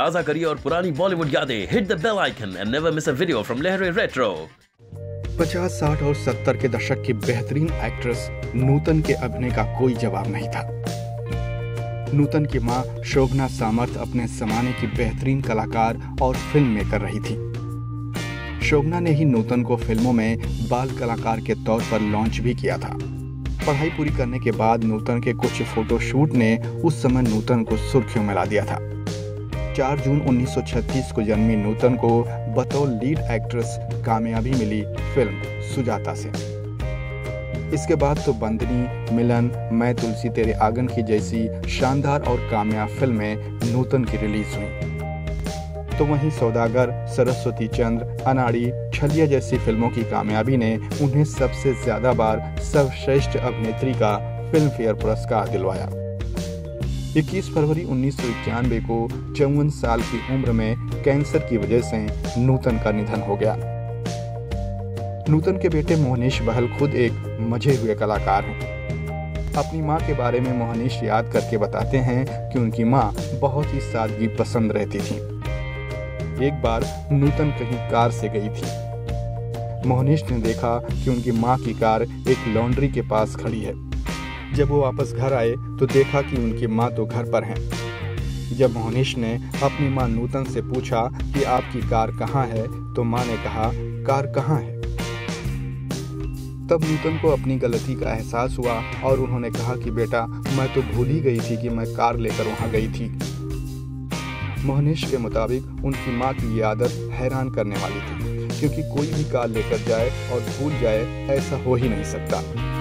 ताजा करिए और पुरानी बॉलीवुड यादें। Hit the bell icon and never miss a video from Lehren retro. 50, 60 और 70 के दशक की बेहतरीन एक्ट्रेस नूतन के अभिनय का कोई जवाब नहीं था। नूतन की मां शोभना सामर्थ अपने जमाने की बेहतरीन कलाकार और फिल्म मेकर रही थी। शोभना ने ही नूतन को फिल्मों में बाल कलाकार के तौर पर लॉन्च भी किया था। पढ़ाई पूरी करने के बाद नूतन के कुछ फोटोशूट ने उस समय नूतन को सुर्खियों में ला दिया था। 4 जून 1936 को जन्मी नूतन को बतौर लीड एक्ट्रेस कामयाबी मिली फिल्म सुजाता से। इसके बाद तो बंदनी, मिलन, मैं तुलसी तेरे आंगन की जैसी शानदार और कामयाब फिल्में नूतन की रिलीज हुई। तो वहीं सौदागर, सरस्वती चंद्र, अनाड़ी, छलिया जैसी फिल्मों की कामयाबी ने उन्हें सबसे ज्यादा बार सर्वश्रेष्ठ अभिनेत्री का फिल्म फेयर पुरस्कार दिलवाया। 21 फरवरी 1991 को 54 साल की उम्र में कैंसर की वजह से नूतन का निधन हो गया। नूतन के बेटे मोहनीश बहल खुद एक मजे हुए कलाकार हैं। अपनी मां के बारे में मोहनीश याद करके बताते हैं कि उनकी मां बहुत ही सादगी पसंद रहती थी। एक बार नूतन कहीं कार से गई थी। मोहनीश ने देखा कि उनकी मां की कार एक लॉन्ड्री के पास खड़ी है। जब वो वापस घर आए तो देखा कि उनकी मां तो घर पर हैं। जब मोहनीश ने अपनी मां नूतन से पूछा कि आपकी कार कहाँ है, तो मां ने कहा, कार कहाँ है? तब नूतन को अपनी गलती का एहसास हुआ और उन्होंने कहा कि बेटा, मैं तो भूल ही गई थी कि मैं कार लेकर वहां गई थी। मोहनीश के मुताबिक उनकी मां की ये आदत हैरान करने वाली थी, क्योंकि कोई भी कार लेकर जाए और भूल जाए, ऐसा हो ही नहीं सकता।